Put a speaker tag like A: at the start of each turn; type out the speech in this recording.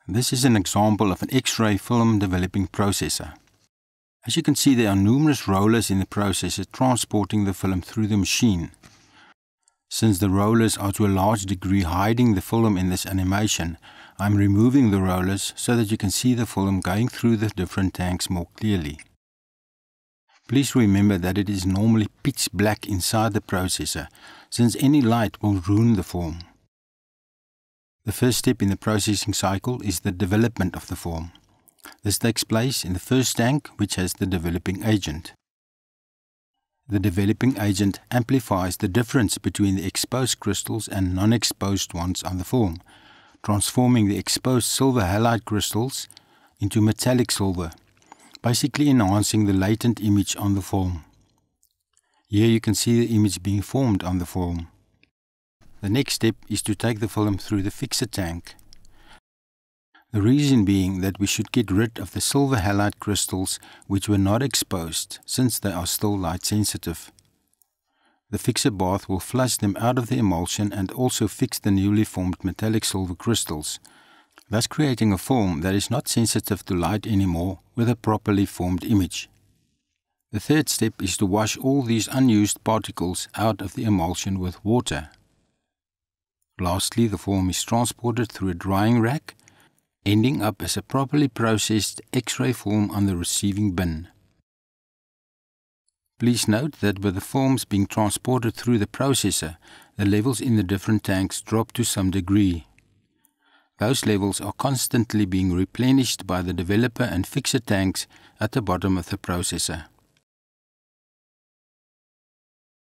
A: This is an example of an X-ray film developing processor. As you can see, there are numerous rollers in the processor transporting the film through the machine. Since the rollers are to a large degree hiding the film in this animation, I am removing the rollers so that you can see the film going through the different tanks more clearly. Please remember that it is normally pitch black inside the processor, since any light will ruin the form. The first step in the processing cycle is the development of the form. This takes place in the first tank, which has the developing agent. The developing agent amplifies the difference between the exposed crystals and non-exposed ones on the form, transforming the exposed silver halide crystals into metallic silver, basically enhancing the latent image on the form. Here you can see the image being formed on the form. The next step is to take the film through the fixer tank. The reason being that we should get rid of the silver halide crystals which were not exposed, since they are still light sensitive. The fixer bath will flush them out of the emulsion and also fix the newly formed metallic silver crystals, thus creating a form that is not sensitive to light anymore with a properly formed image. The third step is to wash all these unused particles out of the emulsion with water. Lastly, the form is transported through a drying rack, ending up as a properly processed X-ray form on the receiving bin. Please note that with the forms being transported through the processor, the levels in the different tanks drop to some degree. Those levels are constantly being replenished by the developer and fixer tanks at the bottom of the processor.